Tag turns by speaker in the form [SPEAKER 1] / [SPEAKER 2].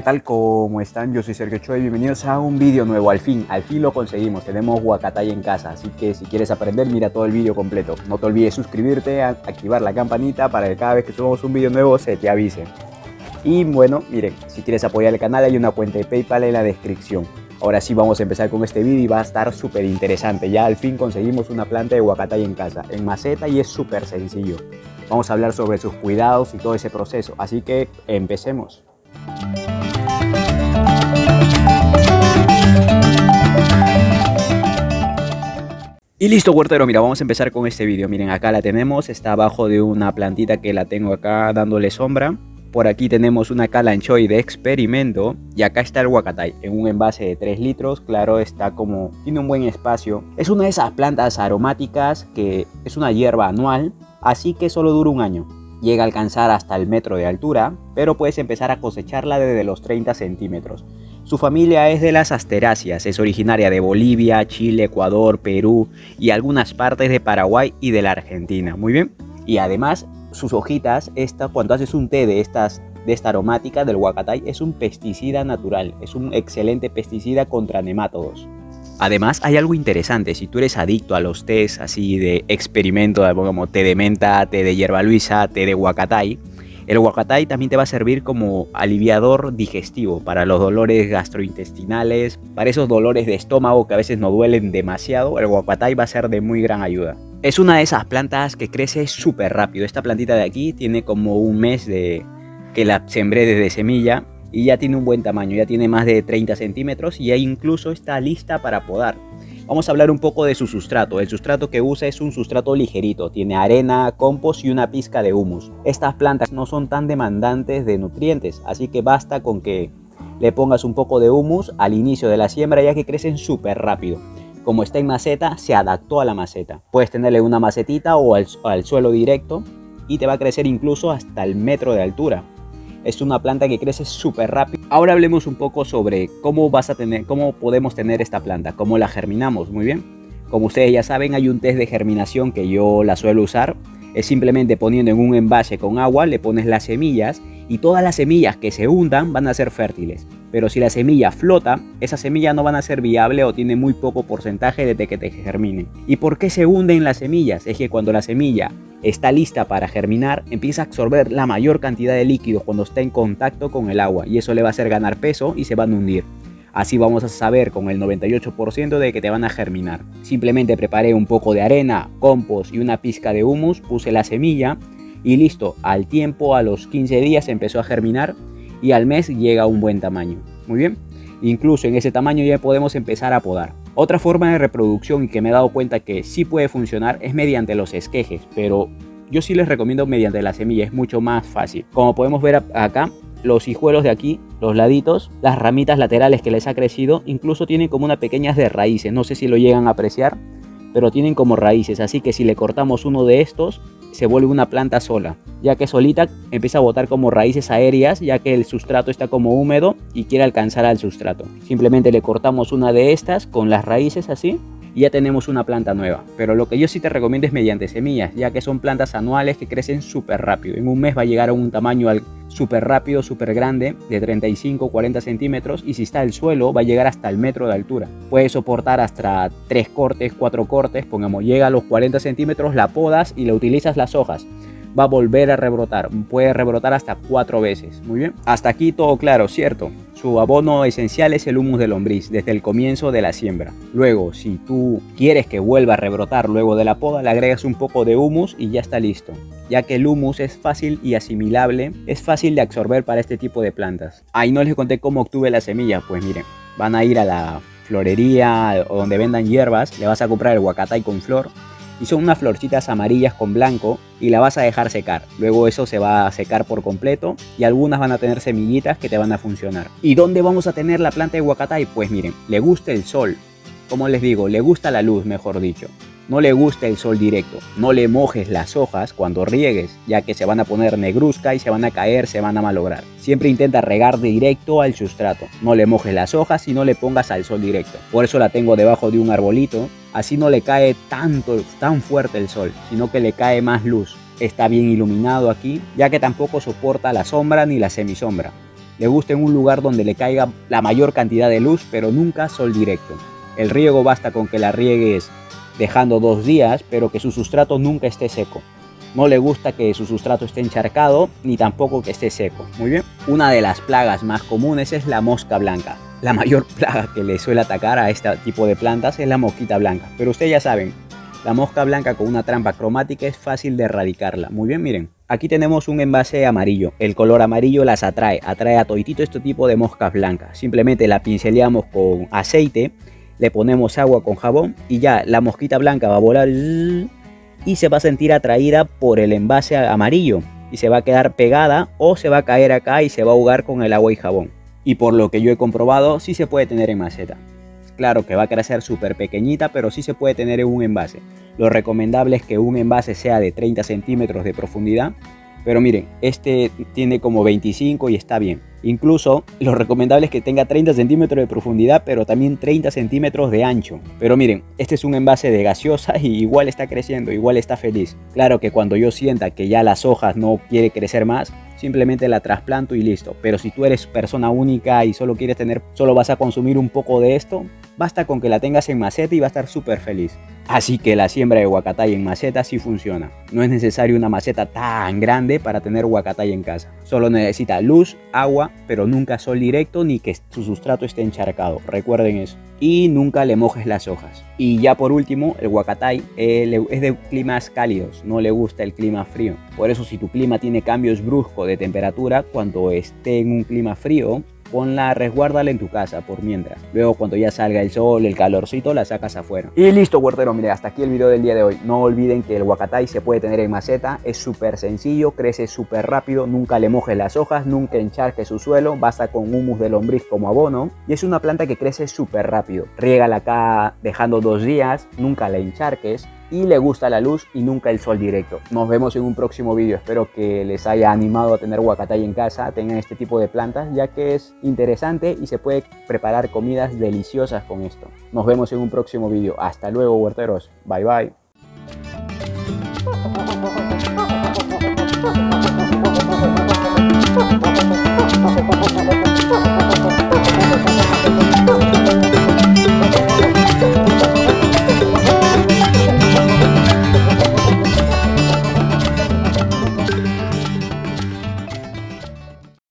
[SPEAKER 1] tal? ¿Cómo están? Yo soy Sergio Ochoa y bienvenidos a un vídeo nuevo. Al fin lo conseguimos, tenemos huacatay en casa, así que si quieres aprender mira todo el vídeo completo. No te olvides suscribirte, activar la campanita para que cada vez que subamos un vídeo nuevo se te avise. Y bueno, miren, si quieres apoyar el canal hay una cuenta de PayPal en la descripción. Ahora sí vamos a empezar con este vídeo y va a estar súper interesante. Ya al fin conseguimos una planta de huacatay en casa, en maceta, y es súper sencillo. Vamos a hablar sobre sus cuidados y todo ese proceso, así que empecemos. Y listo, huertero, mira, vamos a empezar con este vídeo. Miren, acá la tenemos, está abajo de una plantita que la tengo acá dándole sombra. Por aquí tenemos una kalanchoe de experimento y acá está el huacatay en un envase de 3 litros. Claro, está como, tiene un buen espacio. Es una de esas plantas aromáticas que es una hierba anual, así que solo dura un año. Llega a alcanzar hasta el metro de altura, pero puedes empezar a cosecharla desde los 30 centímetros. Su familia es de las asteráceas, es originaria de Bolivia, Chile, Ecuador, Perú y algunas partes de Paraguay y de la Argentina. Muy bien. Y además sus hojitas, cuando haces un té de esta aromática del huacatay, es un pesticida natural, es un excelente pesticida contra nemátodos. Además hay algo interesante, si tú eres adicto a los tés así de experimento, como té de menta, té de hierba luisa, té de huacatay, el huacatay también te va a servir como aliviador digestivo para los dolores gastrointestinales, para esos dolores de estómago que a veces no duelen demasiado. El huacatay va a ser de muy gran ayuda. Es una de esas plantas que crece súper rápido. Esta plantita de aquí tiene como un mes de que la sembré desde semilla y ya tiene un buen tamaño, ya tiene más de 30 centímetros y ya incluso está lista para podar. Vamos a hablar un poco de su sustrato. El sustrato que usa es un sustrato ligerito, tiene arena, compost y una pizca de humus. Estas plantas no son tan demandantes de nutrientes, así que basta con que le pongas un poco de humus al inicio de la siembra, ya que crecen súper rápido. Como está en maceta, se adaptó a la maceta. Puedes tenerle una macetita o al suelo directo y te va a crecer incluso hasta el metro de altura. Es una planta que crece súper rápido. Ahora hablemos un poco sobre cómo podemos tener esta planta, cómo la germinamos. Muy bien. Como ustedes ya saben, hay un test de germinación que yo la suelo usar. Es simplemente poniendo en un envase con agua, le pones las semillas y todas las semillas que se hundan van a ser fértiles. Pero si la semilla flota, esa semilla no van a ser viable o tiene muy poco porcentaje de que te germine. ¿Y por qué se hunden las semillas? Es que cuando la semilla está lista para germinar, empieza a absorber la mayor cantidad de líquidos cuando está en contacto con el agua y eso le va a hacer ganar peso y se van a hundir. Así vamos a saber con el 98% de que te van a germinar. Simplemente preparé un poco de arena, compost y una pizca de humus, puse la semilla y listo. Al tiempo, a los 15 días empezó a germinar y al mes llega a un buen tamaño. Muy bien. Incluso en ese tamaño ya podemos empezar a podar. Otra forma de reproducción y que me he dado cuenta que sí puede funcionar es mediante los esquejes, pero yo sí les recomiendo mediante la semilla, es mucho más fácil. Como podemos ver acá, los hijuelos de aquí, los laditos, las ramitas laterales que les ha crecido, incluso tienen como unas pequeñas de raíces, no sé si lo llegan a apreciar, pero tienen como raíces, así que si le cortamos uno de estos, se vuelve una planta sola, ya que solita empieza a botar como raíces aéreas, ya que el sustrato está como húmedo y quiere alcanzar al sustrato. Simplemente le cortamos una de estas con las raíces así y ya tenemos una planta nueva. Pero lo que yo sí te recomiendo es mediante semillas, ya que son plantas anuales que crecen súper rápido. En un mes va a llegar a un tamaño súper rápido, súper grande, de 35-40 centímetros, y si está el suelo va a llegar hasta el metro de altura. Puede soportar hasta 3 cortes, 4 cortes, pongamos, llega a los 40 centímetros, la podas y le utilizas las hojas. Va a volver a rebrotar, puede rebrotar hasta 4 veces. Muy bien, hasta aquí todo claro, ¿cierto? Su abono esencial es el humus de lombriz desde el comienzo de la siembra. Luego, si tú quieres que vuelva a rebrotar luego de la poda, le agregas un poco de humus y ya está listo. Ya que el humus es fácil y asimilable, es fácil de absorber para este tipo de plantas. Ahí no les conté cómo obtuve la semilla, pues miren, van a ir a la florería o donde vendan hierbas, le vas a comprar el huacatay con flor. Y son unas florcitas amarillas con blanco y la vas a dejar secar. Luego eso se va a secar por completo y algunas van a tener semillitas que te van a funcionar. ¿Y dónde vamos a tener la planta de huacatay? Pues miren, le gusta el sol. Como les digo, le gusta la luz, mejor dicho. No le gusta el sol directo. No le mojes las hojas cuando riegues, ya que se van a poner negruzca y se van a caer, se van a malograr. Siempre intenta regar directo al sustrato. No le mojes las hojas y no le pongas al sol directo. Por eso la tengo debajo de un arbolito. Así no le cae tan fuerte el sol, sino que le cae más luz. Está bien iluminado aquí, ya que tampoco soporta la sombra ni la semisombra. Le gusta en un lugar donde le caiga la mayor cantidad de luz, pero nunca sol directo. El riego basta con que la riegues dejando 2 días, pero que su sustrato nunca esté seco. No le gusta que su sustrato esté encharcado, ni tampoco que esté seco. Muy bien. Una de las plagas más comunes es la mosca blanca. La mayor plaga que le suele atacar a este tipo de plantas es la mosquita blanca. Pero ustedes ya saben, la mosca blanca con una trampa cromática es fácil de erradicarla. Muy bien, miren. Aquí tenemos un envase amarillo. El color amarillo las atrae a toditito este tipo de moscas blancas. Simplemente la pinceleamos con aceite, le ponemos agua con jabón y ya la mosquita blanca va a volar y se va a sentir atraída por el envase amarillo y se va a quedar pegada o se va a caer acá y se va a ahogar con el agua y jabón. Y por lo que yo he comprobado, sí se puede tener en maceta. Claro que va a crecer súper pequeñita, pero sí se puede tener en un envase. Lo recomendable es que un envase sea de 30 centímetros de profundidad. Pero miren, este tiene como 25 y está bien. Incluso lo recomendable es que tenga 30 centímetros de profundidad, pero también 30 centímetros de ancho. Pero miren, este es un envase de gaseosa y igual está creciendo, igual está feliz. Claro que cuando yo sienta que ya las hojas no quiere crecer más, simplemente la trasplanto y listo. Pero si tú eres persona única y solo vas a consumir un poco de esto, basta con que la tengas en maceta y va a estar súper feliz. Así que la siembra de huacatay en maceta sí funciona. No es necesario una maceta tan grande para tener huacatay en casa. Solo necesita luz, agua, pero nunca sol directo ni que su sustrato esté encharcado. Recuerden eso. Y nunca le mojes las hojas. Y ya por último, el huacatay es de climas cálidos, no le gusta el clima frío. Por eso si tu clima tiene cambios bruscos de temperatura, cuando esté en un clima frío, resguárdala en tu casa por mientras. Luego cuando ya salga el sol, el calorcito, la sacas afuera. Y listo, huertero, mire, hasta aquí el video del día de hoy. No olviden que el huacatay se puede tener en maceta, es súper sencillo, crece súper rápido, nunca le mojes las hojas, nunca encharque su suelo, basta con humus de lombriz como abono. Y es una planta que crece súper rápido. Riégala acá dejando 2 días, nunca la encharques. Y le gusta la luz y nunca el sol directo. Nos vemos en un próximo vídeo. Espero que les haya animado a tener huacatay en casa, tengan este tipo de plantas, ya que es interesante y se puede preparar comidas deliciosas con esto. Nos vemos en un próximo vídeo. Hasta luego, huerteros. Bye bye.